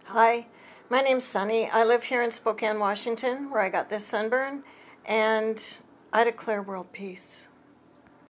Hi, my name's Sunny. I live here in Spokane, Washington, where I got this sunburn, and I declare world peace.